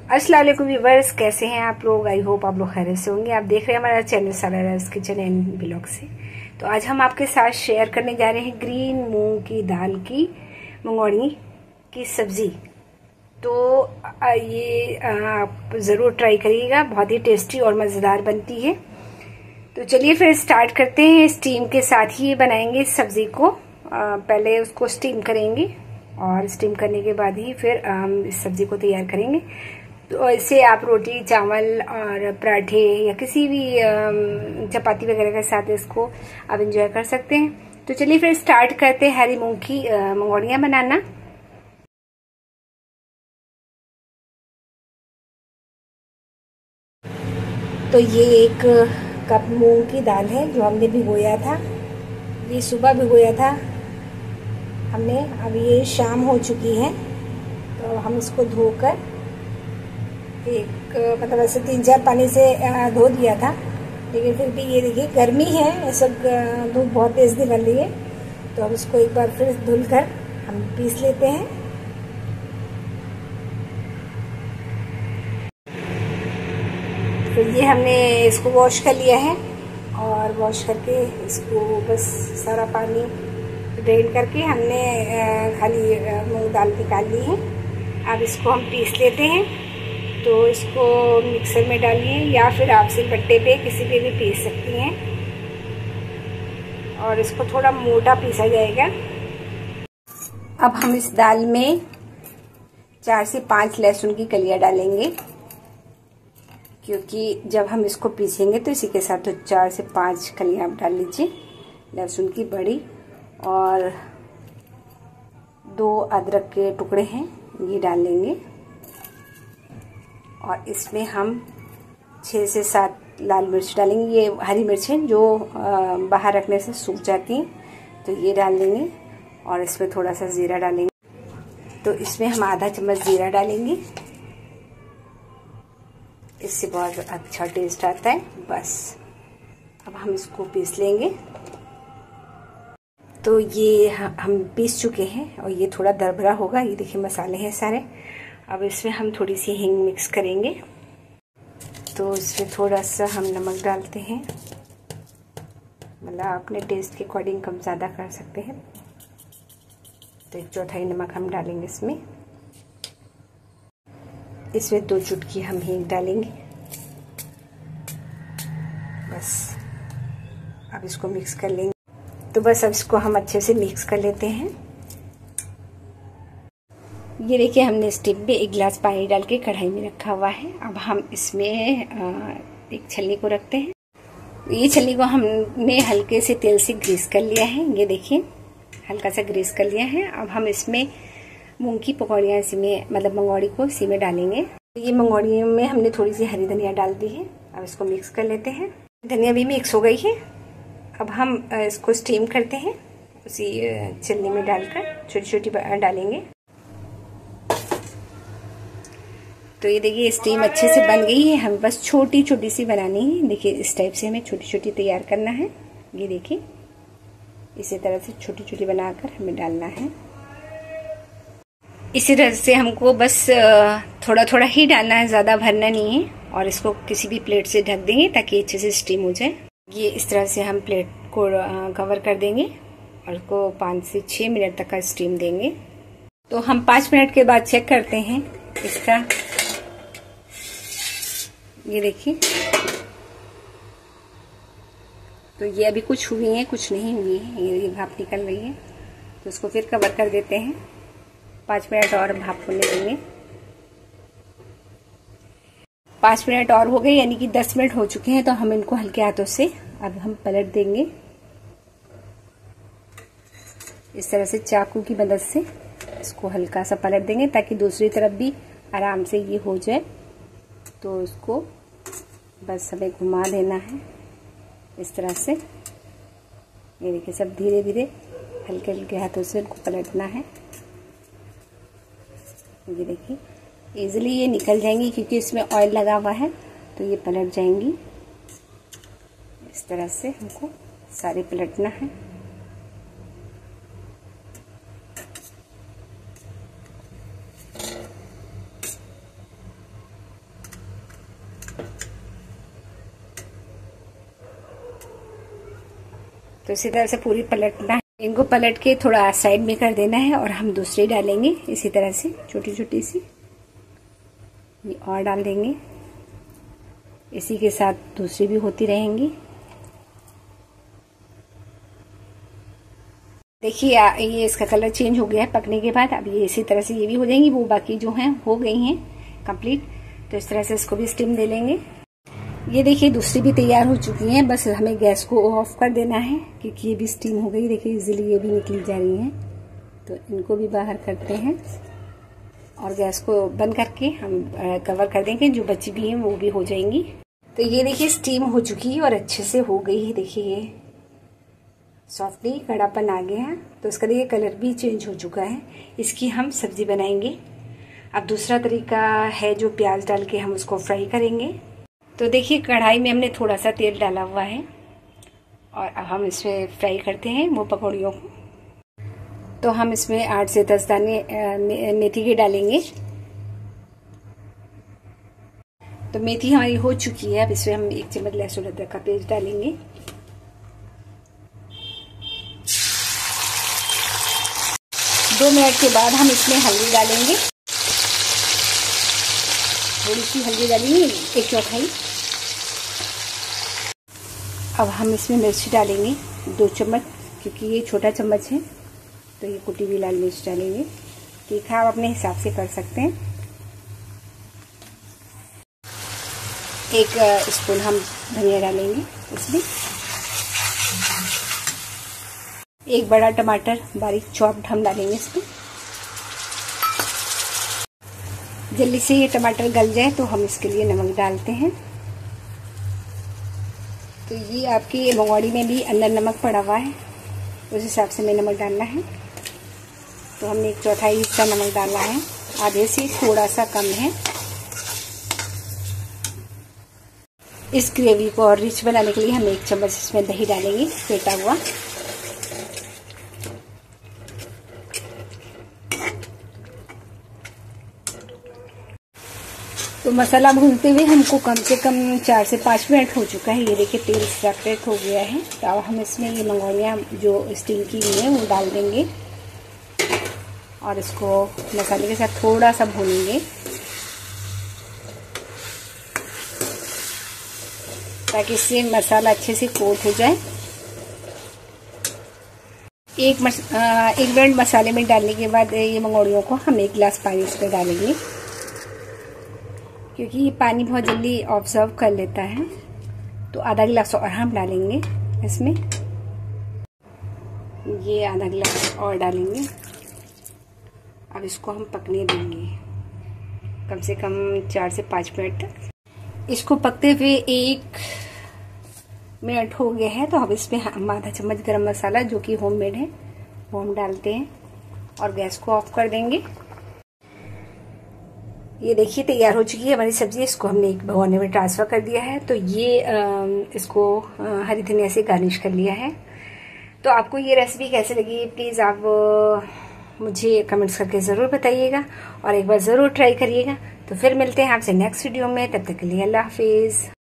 अस्सलाम वालेकुम व्यूअर्स, कैसे हैं आप लोग। आई होप आप लोग खैरियत से होंगे। आप देख रहे हैं हमारा channel Sararaj kitchen and blog से। तो आज हम आपके साथ शेयर करने जा रहे हैं ग्रीन मूंग की दाल की मंगोड़ी की सब्जी। तो ये आप ज़रूर ट्राई करिएगा, बहुत ही टेस्टी और मज़ेदार बनती है। तो चलिए फिर स्टार्ट करते हैं। स्टीम के साथ ही बनाएंगे इस सब्जी को। पहले उसको स्टीम करेंगे और स्टीम करने के बाद ही फिर हम इस सब्जी को तैयार करेंगे। तो इसे आप रोटी, चावल और पराठे या किसी भी चपाती वगैरह के साथ इसको आप एंजॉय कर सकते हैं। तो चलिए फिर स्टार्ट करते हैं हरी मूंग की मंगोड़ियाँ बनाना। तो ये 1 कप मूंग की दाल है जो हमने भिगोया था। ये सुबह भिगोया था हमने, अब ये शाम हो चुकी है। तो हम इसको धोकर मतलब ऐसे 3-4 पानी से धो दिया था, लेकिन फिर भी ये देखिए गर्मी है, ऐसा धूप बहुत तेज निकल रही है। तो अब इसको एक बार फिर धुलकर हम पीस लेते हैं। तो ये हमने इसको वॉश कर लिया है और वॉश करके इसको बस सारा पानी ड्रेन करके हमने खाली मूंग दाल निकाल ली है। अब इसको हम पीस लेते हैं। तो इसको मिक्सर में डालिए या फिर आप सिलबट्टे पे किसी पे भी पीस सकती हैं और इसको थोड़ा मोटा पीसा जाएगा। अब हम इस दाल में 4 से 5 लहसुन की कलियां डालेंगे, क्योंकि जब हम इसको पीसेंगे तो इसी के साथ तो 4 से 5 कलियां आप डाल लीजिए लहसुन की बड़ी। और 2 अदरक के टुकड़े हैं, ये डाल लेंगे। और इसमें हम 6 से 7 लाल मिर्च डालेंगे। ये हरी मिर्च है जो बाहर रखने से सूख जाती हैं, तो ये डाल देंगे। और इसमें थोड़ा सा जीरा डालेंगे। तो इसमें हम आधा चम्मच जीरा डालेंगे, इससे बहुत अच्छा टेस्ट आता है। बस अब हम इसको पीस लेंगे। तो ये हम पीस चुके हैं और ये थोड़ा दरदरा होगा। ये देखिए मसाले हैं सारे। अब इसमें हम थोड़ी सी हींग मिक्स करेंगे। तो इसमें थोड़ा सा हम नमक डालते हैं, मतलब अपने टेस्ट के अकॉर्डिंग कम ज़्यादा कर सकते हैं। तो 1/4 नमक हम डालेंगे इसमें। 2 चुटकी हम हींग डालेंगे। बस अब इसको मिक्स कर लेंगे। तो बस अब इसको हम अच्छे से मिक्स कर लेते हैं। ये देखिए हमने स्टीम में 1 गिलास पानी डाल के कढ़ाई में रखा हुआ है। अब हम इसमें एक छलनी को रखते हैं। ये छलनी को हमने हल्के से तेल से ग्रीस कर लिया है। ये देखिए हल्का सा ग्रीस कर लिया है। अब हम इसमें मूंग की पकौड़ियाँ इसी में, मतलब मंगोड़ी को इसी में डालेंगे। ये मंगोड़ी में हमने थोड़ी सी हरी धनिया डाल दी है। अब इसको मिक्स कर लेते हैं। धनिया भी मिक्स हो गई है। अब हम इसको स्टीम करते हैं, उसी छलनी में डालकर छोटी छोटी डालेंगे। तो ये देखिए स्टीम अच्छे से बन गई है। हमें बस छोटी छोटी सी बनानी है। देखिए इस टाइप से हमें छोटी छोटी तैयार करना है। ये देखिए इसी तरह से छोटी छोटी बनाकर हमें डालना है। इसी तरह से हमको बस थोड़ा थोड़ा ही डालना है, ज़्यादा भरना नहीं है। और इसको किसी भी प्लेट से ढक देंगे ताकि अच्छे से स्टीम हो जाए। ये इस तरह से हम प्लेट को कवर कर देंगे और उसको 5 से 6 मिनट तक का स्टीम देंगे। तो हम 5 मिनट के बाद चेक करते हैं इसका। ये देखिए तो ये अभी कुछ हुई है, कुछ नहीं हुई है। ये भाप निकल रही है। तो इसको फिर कवर कर देते हैं। 5 मिनट और भाप होने देंगे। 5 मिनट और हो गए, यानी कि 10 मिनट हो चुके हैं। तो हम इनको हल्के हाथों से अब हम पलट देंगे। इस तरह से चाकू की मदद से इसको हल्का सा पलट देंगे ताकि दूसरी तरफ भी आराम से ये हो जाए। तो इसको बस हमें घुमा देना है इस तरह से। ये देखिए सब धीरे धीरे हल्के हल्के हाथों से इनको पलटना है। ये देखिए इजीली ये निकल जाएंगी, क्योंकि इसमें ऑयल लगा हुआ है तो ये पलट जाएंगी। इस तरह से हमको सारे पलटना है। तो इसी तरह से पूरी पलटना है। इनको पलट के थोड़ा साइड में कर देना है और हम दूसरी डालेंगे इसी तरह से छोटी छोटी सी, ये और डाल देंगे। इसी के साथ दूसरी भी होती रहेंगी। देखिए ये इसका कलर चेंज हो गया है पकने के बाद। अब ये इसी तरह से ये भी हो जाएंगी, वो बाकी जो हैं हो गई हैं कंप्लीट। तो इस तरह से इसको भी स्टीम दे लेंगे। ये देखिए दूसरी भी तैयार हो चुकी हैं, बस हमें गैस को ऑफ कर देना है क्योंकि ये भी स्टीम हो गई। देखिए इजीली ये भी निकली जा रही हैं। तो इनको भी बाहर करते हैं और गैस को बंद करके हम कवर कर देंगे। जो बची भी हैं वो भी हो जाएंगी। तो ये देखिए स्टीम हो चुकी है और अच्छे से हो गई है। देखिए ये सॉफ्टली कड़ापन आ गया है। तो इसका देखिए कलर भी चेंज हो चुका है। इसकी हम सब्जी बनाएंगे। अब दूसरा तरीका है जो प्याज डाल के हम उसको फ्राई करेंगे। तो देखिए कढ़ाई में हमने थोड़ा सा तेल डाला हुआ है और अब हम इसमें फ्राई करते हैं वो पकौड़ियों को। तो हम इसमें 8 से 10 दाने मेथी के डालेंगे। तो मेथी हमारी हो चुकी है। अब इसमें हम 1 चम्मच लहसुन अदरक का पेस्ट डालेंगे। दो मिनट के बाद हम इसमें हल्दी डालेंगे। थोड़ी सी हल्दी डालेंगे, 1/4। अब हम इसमें मिर्ची डालेंगे 2 चम्मच, क्योंकि ये छोटा चम्मच है। तो ये कुटी हुई लाल मिर्च डालेंगे। तीखा आप अपने हिसाब से कर सकते हैं। 1 स्पून हम धनिया डालेंगे इसमें। 1 बड़ा टमाटर बारीक चॉप्ड हम डालेंगे इसमें। जल्दी से ये टमाटर गल जाए तो हम इसके लिए नमक डालते हैं। तो ये आपकी मंगोड़ी में भी अंदर नमक पड़ा हुआ है, उस हिसाब से हमें नमक डालना है। तो हमने 1/4 हिस्सा नमक डाला है, आधे से थोड़ा सा कम है। इस ग्रेवी को और रिच बनाने के लिए हम 1 चम्मच इसमें दही डालेंगे फेंटा हुआ। तो मसाला भूनते हुए हमको कम से कम 4 से 5 मिनट हो चुका है। ये देखिए तेल सेपरेट हो गया है। तो अब हम इसमें ये मंगोड़ियाँ जो स्टीम की हुई हैं वो डाल देंगे और इसको मसाले के साथ थोड़ा सा भूनेंगे ताकि इससे मसाला अच्छे से कोट हो जाए। 1 मिनट मसाले में डालने के बाद ये मंगोड़ियों को हम 1 गिलास पानी इसमें डालेंगे, क्योंकि ये पानी बहुत जल्दी ऑब्जर्व कर लेता है। तो आधा गिलास और हम डालेंगे इसमें। ये आधा गिलास और डालेंगे। अब इसको हम पकने देंगे कम से कम 4 से 5 मिनट तक। इसको पकते हुए 1 मिनट हो गया है। तो अब इसमें हम आधा चम्मच गरम मसाला जो कि होममेड है वो हम डालते हैं और गैस को ऑफ कर देंगे। ये देखिए तैयार हो चुकी है हमारी सब्जी। इसको हमने एक भगोने में ट्रांसफर कर दिया है। तो ये इसको हरी धनिया से गार्निश कर लिया है। तो आपको ये रेसिपी कैसे लगी प्लीज़ आप मुझे कमेंट्स करके ज़रूर बताइएगा और एक बार ज़रूर ट्राई करिएगा। तो फिर मिलते हैं आपसे नेक्स्ट वीडियो में। तब तक के लिए अल्लाह हाफिज़।